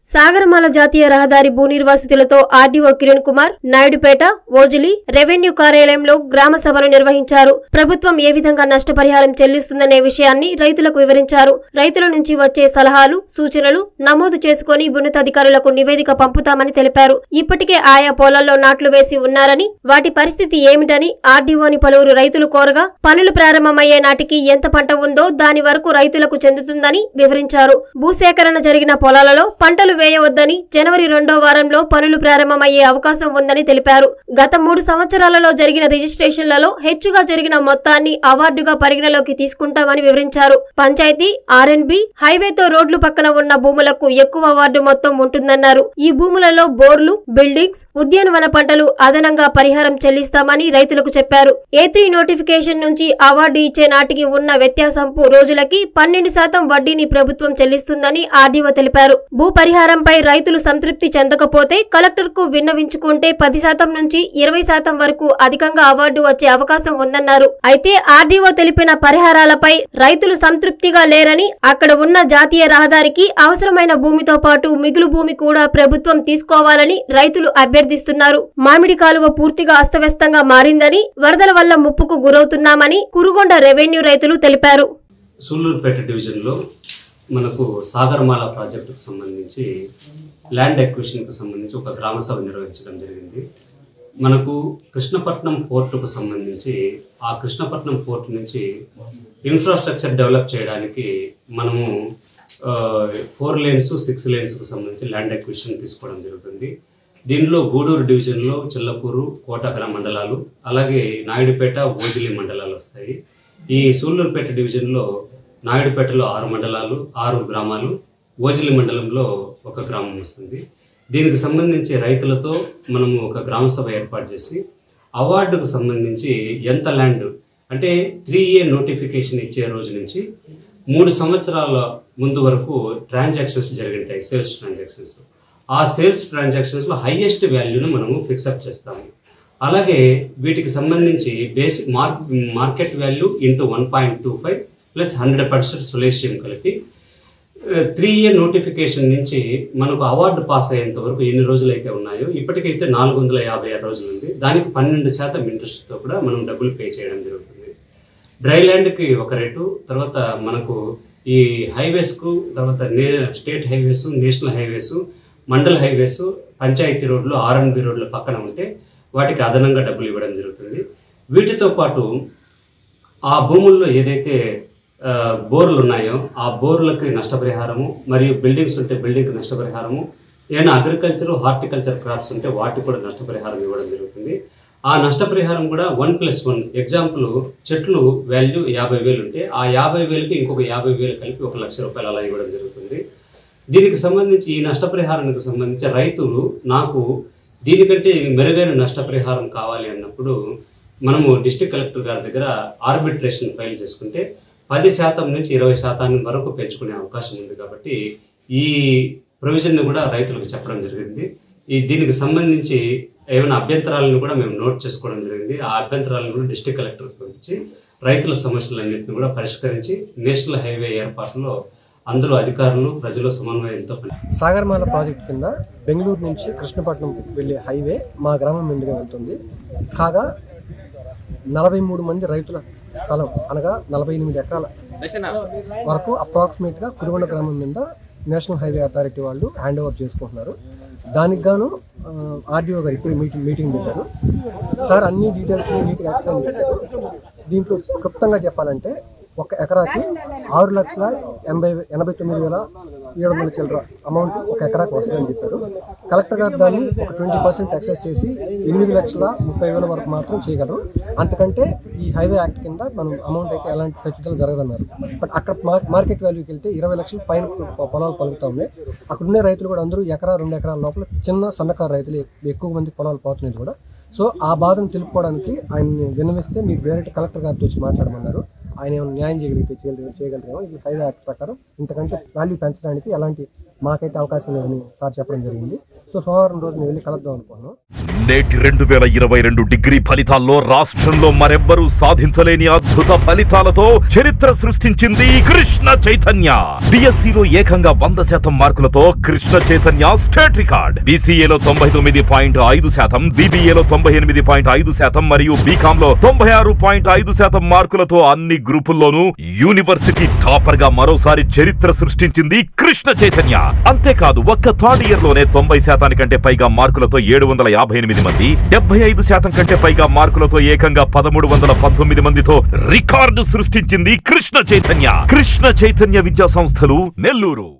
సాగరమాల జాతీయ రహదారి భూ నిర్వాసితులతో ఆర్డీఓ కిరణ్ కుమార్ నాయుడుపేట ఓజిలి రెవెన్యూ కార్యాలయంలో గ్రామ సభను నిర్వహించారు. ప్రభుత్వం ఏ విధంగా నష్టపరిహారం చెల్లిస్తుందనే విషయాన్ని రైతులకు వివరించారు. రైతుల నుంచి వచ్చే సలహాలు, సూచనలు నమోదు చేసుకుని ఉన్నతాధికారులకు నివేదిక పంపుతామని తెలిపారు. ఇప్పటికే ఆయా పొలాల్లో నాట్లు వేసి ఉన్నారని, వాటి పరిస్థితి ఏమిటని ఆర్డీఓని పలువురు రైతులు కోరగా, పనులు ప్రారంభమయ్యే నాటికి ఎంత పంట ఉందో దాని వరకు రైతులకు చెందుతుందని వివరించారు. భూసేకరణ జరిగిన పొలాలలో పంటలు వేయవద్దని, జనవరి 2వ వారంలో పనులు ప్రారంభమయ్యే అవకాశం ఉందని తెలిపారు. గత 3 సంవత్సరాలలో జరిగిన రిజిస్ట్రేషన్లలో హెచ్చుగా జరిగిన మొత్తాన్ని అవార్డుగా పరిగణలోకి తీసుకుంటామని వివరించారు. పంచాయతీ, ఆర్ఎన్బి, హైవేతో రోడ్లు పక్కన ఉన్న భూములకు ఎక్కువ అవార్డు మొత్తం ఉంటుందన్నారు. ఈ భూములలో బోర్లు, బిల్డింగ్స్, ఉద్యానవన పంటలు అదనంగా పరిహారం చెల్లిస్తామని రైతులకు చెప్పారు. A3 నోటిఫికేషన్ నుంచి అవార్డు ఇచ్చే నాటికి ఉన్న వ్యత్యాసంపు రోజులకి 12% వడ్డీని ప్రభుత్వం చెల్లిస్తుందని ఆర్డీఓ తెలిపారు. భూ పరిహారంపై రైతులు సంతృప్తి చెందకపోతే కలెక్టర్ కు విన్నవించుకుంటే 10% నుంచి 20% వరకు అధికంగా అవార్డు వచ్చే అవకాశం ఉందన్నారు. అయితే ఆర్డీఓ తెలిపిన పరిహారాలపై రైతులు సంతృప్తిగా లేరని, అక్కడ ఉన్న జాతీయ రహదారికి అవసరమైన భూమితో పాటు మిగులు భూమి కూడా ప్రభుత్వం తీసుకోవాలని రైతులు అభ్యర్థిస్తున్నారు. మామిడి కాలువ పూర్తిగా అస్తవ్యస్తంగా మారిందని, వరదల వల్ల ముప్పుకు గురవుతున్నామని కురుగొండ రెవెన్యూ రైతులు తెలిపారు. సూళ్లూరుపేట డివిజన్లో మనకు సాగరమాల ప్రాజెక్టుకు సంబంధించి ల్యాండ్ ఎక్విజిషన్కు సంబంధించి ఒక గ్రామ సభ నిర్వహించడం జరిగింది. మనకు కృష్ణపట్నం పోర్టుకు సంబంధించి ఆ కృష్ణపట్నం పోర్టు నుంచి ఇన్ఫ్రాస్ట్రక్చర్ డెవలప్ చేయడానికి మనము 4 లేన్స్ 6 లేన్స్కు సంబంధించి ల్యాండ్ ఎక్విజిషన్ తీసుకోవడం జరుగుతుంది. దీనిలో గూడూరు డివిజన్లో చిల్లకూరు, కోటగల మండలాలు, అలాగే నాయుడుపేట, ఓజిలి మండలాలు వస్తాయి. ఈ సూళ్లూరుపేట డివిజన్లో నాయుడుపేటలో 6 మండలాలు, 6 గ్రామాలు, ఓజిలి మండలంలో 1 గ్రామం వస్తుంది. దీనికి సంబంధించి రైతులతో మనము ఒక గ్రామ సభ ఏర్పాటు చేసి అవార్డుకు సంబంధించి ఎంత ల్యాండ్ అంటే 3A నోటిఫికేషన్ ఇచ్చే రోజు నుంచి 3 సంవత్సరాల ముందు వరకు ట్రాన్సాక్షన్స్ జరిగింటాయి, సేల్స్ ట్రాన్సాక్షన్స్. ఆ సేల్స్ ట్రాన్సాక్షన్స్లో హైయెస్ట్ వాల్యూను మనము ఫిక్సప్ చేస్తాము. అలాగే వీటికి సంబంధించి basic market value into 1.25 plus 100% solatium కలిపి 3A నోటిఫికేషన్ నుంచి మనకు అవార్డు పాస్ అయ్యేంత వరకు ఎన్ని రోజులు అయితే ఉన్నాయో, ఇప్పటికైతే 456 రోజులు ఉంది. దానికి 12% ఇంట్రెస్ట్తో కూడా మనం డబ్బులు పే చేయడం జరుగుతుంది. డ్రై ల్యాండ్కి ఒక రేటు, తర్వాత మనకు ఈ హైవేస్కు, తర్వాత state highways, national highways, mandal highways, panchayat రోడ్లు, ఆర్ఎన్బి రోడ్లు పక్కన ఉంటే వాటికి అదనంగా డబ్బులు ఇవ్వడం జరుగుతుంది. వీటితో పాటు ఆ భూముల్లో ఏదైతే బోర్లు ఉన్నాయో ఆ బోర్లకి నష్టపరిహారము, మరియు బిల్డింగ్స్ ఉంటే బిల్డింగ్కి నష్టపరిహారము, ఏదైనా అగ్రికల్చర్, హార్టికల్చర్ క్రాప్స్ ఉంటే వాటికి కూడా నష్టపరిహారం ఇవ్వడం జరుగుతుంది. ఆ నష్టపరిహారం కూడా 1+1 ఎగ్జాంపుల్, చెట్లు వాల్యూ 50,000 ఉంటే ఆ 50,000కి ఇంకొక 50,000 కలిపి 1,00,000 రూపాయలు అలా ఇవ్వడం జరుగుతుంది. దీనికి సంబంధించి ఈ నష్టపరిహారానికి సంబంధించి రైతులు నాకు దీనికంటే మెరుగైన నష్టపరిహారం కావాలి అన్నప్పుడు మనము డిస్ట్రిక్ట్ కలెక్టర్ గారి దగ్గర ఆర్బిట్రేషన్ ఫైల్ చేసుకుంటే 10% నుంచి 20% వరకు పెంచుకునే అవకాశం ఉంది. కాబట్టి ఈ ప్రొవిజన్ని కూడా రైతులకు చెప్పడం జరిగింది. దీనికి సంబంధించి ఏమైనా అభ్యంతరాలను కూడా మేము నోట్ చేసుకోవడం జరిగింది. ఆ అభ్యంతరాలను కూడా డిస్ట్రిక్ట్ కలెక్టర్కి పంపించి రైతుల సమస్యలన్నింటినీ కూడా పరిష్కరించి నేషనల్ హైవే ఏర్పాటులో అందరూ అధికారులు, ప్రజలు సమన్వయంతో సాగరమాల ప్రాజెక్టు కింద బెంగళూరు నుంచి కృష్ణపట్నం వెళ్ళే హైవే మా గ్రామం మీదుగా వెళ్తుంది. కాగా 43 మంది రైతుల స్థలం, అనగా 48 ఎకరాల వరకు అప్రాక్సిమేట్గా కురుగొండ గ్రామం మీద నేషనల్ హైవే అథారిటీ వాళ్ళు హ్యాండ్ ఓవర్ చేసుకుంటున్నారు. దానికి గాను ఆర్డీఓ గారు ఇప్పుడు మీటింగ్ పెట్టారు. సార్ అన్ని డీటెయిల్స్ని నీట్గా ఎక్స్ప్లెయిన్ చేశారు. దీంట్లో క్లుప్తంగా చెప్పాలంటే 1 ఎకరాకి 6,89,700 చిల్లర అమౌంట్ 1 ఎకరాకి వస్తుందని చెప్పారు. కలెక్టర్ గారు దాన్ని ఒక 20% ఎక్సెస్ చేసి 8,30,000 వరకు మాత్రం చేయగలరు. అంతకంటే ఈ హైవే యాక్ట్ కింద మనం అమౌంట్ అయితే ఎలాంటి ఖచ్చితంగా జరగదన్నారు. బట్ అక్కడ మార్కెట్ వాల్యూకి వెళ్తే 20 లక్షల పైన పొలాలు పలుకుతా ఉన్నాయి. అక్కడ ఉండే రైతులు కూడా అందరూ 1-2 ఎకరాల లోపల చిన్న సన్నకారు రైతులు ఎక్కువ మంది పొలాలు పోతున్నాయి కూడా. సో ఆ బాధను తెలుపుకోవడానికి ఆయన్ని విన్నవిస్తే మీరు డైరెక్ట్ కలెక్టర్ గారితో వచ్చి మాట్లాడమన్నారు. ఆయన ఏమైనా న్యాయం చేయగలిగితే చేయగలరేమో. ఇది హైవే యాక్ట్ ప్రకారం ఇంతకంటే వాల్యూ పెంచడానికి ఎలాంటి మాకైతే అవకాశం లేదని సార్ చెప్పడం జరిగింది. సో సోమవారం రోజు నేను వెళ్ళి కలుద్దాం అనుకున్నాను. నేటి 2022 డిగ్రీ ఫలితాల్లో రాష్ట్రంలో మరెవ్వరూ సాధించలేని అద్భుత ఫలితాలతో చరిత్ర సృష్టించింది కృష్ణ చైతన్య. బిఎస్సిలో ఏకంగా 100% మార్కులతో కృష్ణ చైతన్య స్టేట్ రికార్డ్. బీసీఏలో 99.5%, బీబీఏలో 98.5% మరియు బీకాంలో 96.5% మార్కులతో అన్ని గ్రూపుల్లోనూ యూనివర్సిటీ టాపర్ గా మరోసారి చరిత్ర సృష్టించింది కృష్ణ చైతన్య. అంతేకాదు ఒక్క థర్డ్ ఇయర్ లోనే 90% కంటే పైగా మార్కులతో 758 మంది, 75% కంటే పైగా మార్కులతో ఏకంగా 1319 మందితో రికార్డు సృష్టించింది కృష్ణ చైతన్య. కృష్ణ చైతన్య విద్యా సంస్థలు, నెల్లూరు.